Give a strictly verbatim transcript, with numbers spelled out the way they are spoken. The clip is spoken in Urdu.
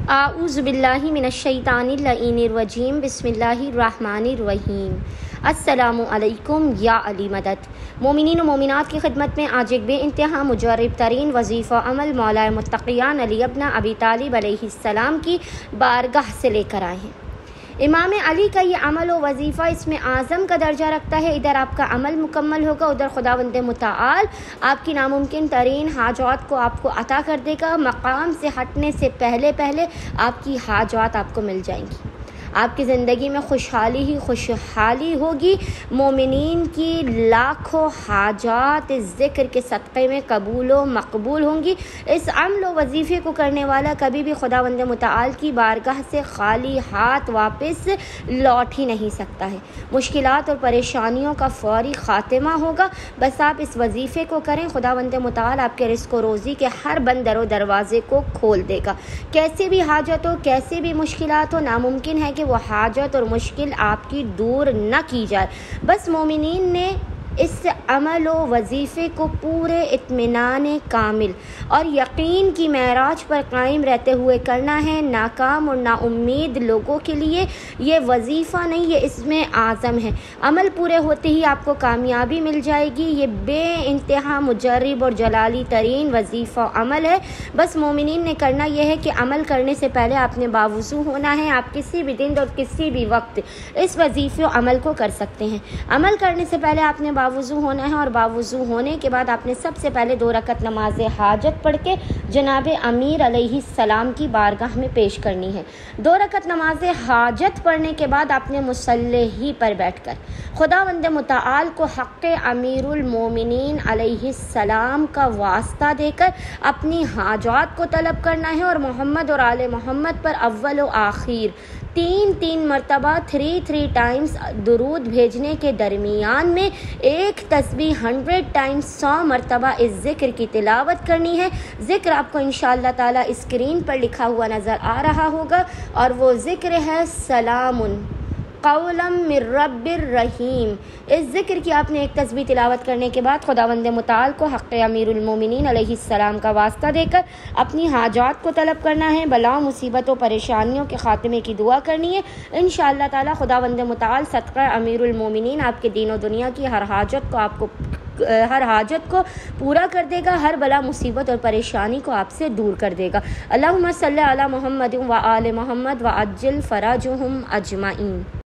اعوذ باللہ من الشیطان اللعین الرجیم بسم اللہ الرحمن الرحیم۔ السلام علیکم یا علی مدد۔ مومنین و مومنات کی خدمت میں آج ایک بے انتہا مجرب ترین وظیفہ عمل مولا متقیان علی ابن ابی طالب علیہ السلام کی بارگاہ سے لے کر آئے ہیں۔ امام علی کا یہ عمل و وظیفہ اس میں اعظم کا درجہ رکھتا ہے۔ ادھر آپ کا عمل مکمل ہوگا، ادھر خداوند متعال آپ کی ناممکن ترین حاجات کو آپ کو عطا کر دے گا۔ مقام سے ہٹنے سے پہلے پہلے آپ کی حاجات آپ کو مل جائیں گی، آپ کی زندگی میں خوشحالی ہی خوشحالی ہوگی۔ مومنین کی لاکھوں حاجات اس ذکر کے صدقے میں قبول و مقبول ہوں گی۔ اس عمل و وظیفے کو کرنے والا کبھی بھی خداوند متعال کی بارگاہ سے خالی ہاتھ واپس لوٹ ہی نہیں سکتا ہے۔ مشکلات اور پریشانیوں کا فوری خاتمہ ہوگا۔ بس آپ اس وظیفے کو کریں، خداوند متعال آپ کے رزق و روزی کے ہر بند در و دروازے کو کھول دے گا۔ کیسے بھی حاجت ہو، کیسے بھی مشکلات ہو، ناممکن ہے کہ وہ حاجت اور مشکل آپ کی دور نہ کی جائے۔ بس مومنین نے اس عمل و وظیفے کو پورے اطمینان کامل اور یقین کی معراج پر قائم رہتے ہوئے کرنا ہے۔ ناکام اور نا امید لوگوں کے لیے یہ وظیفہ نہیں، یہ اس میں اعظم ہے۔ عمل پورے ہوتے ہی آپ کو کامیابی مل جائے گی۔ یہ بے انتہا مجرب اور جلالی ترین وظیفہ عمل ہے۔ بس مومنین نے کرنا یہ ہے کہ عمل کرنے سے پہلے آپ نے باوضو ہونا ہے۔ آپ کسی بھی دن اور کسی بھی وقت اس وظیفے و عمل کو کر سکتے ہیں۔ عمل کرنے سے پہلے آپ نے باوضو ہونا ہے، اور باوضو ہونے کے بعد آپ نے سب سے پہلے دو رکعت نماز حاجت پڑھ کے جناب امیر علیہ السلام کی بارگاہ میں پیش کرنی ہے۔ دو رکعت نماز حاجت پڑھنے کے بعد آپ نے مصلی پر بیٹھ کر خداوند متعال کو حق امیر المومنین علیہ السلام کا واسطہ دے کر اپنی حاجات کو طلب کرنا ہے، اور محمد اور آل محمد پر اول و آخر تین تین مرتبہ تھری تھری ٹائمز درود بھیجنے کے درمیان میں ایک تسبیح ہنڈریڈ ٹائمز سو مرتبہ اس ذکر کی تلاوت کرنی ہے۔ ذکر آپ کو انشاءاللہ تعالی اسکرین پر لکھا ہوا نظر آ رہا ہوگا، اور وہ ذکر ہے سلام قولا من رب الرحیم۔ اس ذکر کی آپ نے ایک تسبیح تلاوت کرنے کے بعد خداوند متعال کو حق امیر المومنین علیہ السلام کا واسطہ دے کر اپنی حاجات کو طلب کرنا ہے، بلاؤں مصیبتوں پریشانیوں کے خاتمے کی دعا کرنی ہے۔ انشاءاللہ تعالی خداوند متعال صدقہ امیر المومنین آپ کے دین و دنیا کی ہر حاجت کو آپ کو ہر حاجت کو پورا کر دے گا، ہر بلا مصیبت اور پریشانی کو آپ سے دور کر دے گا۔ اللہم صلی علی محمد و آل محمد و عجل فرجہم اجمعین۔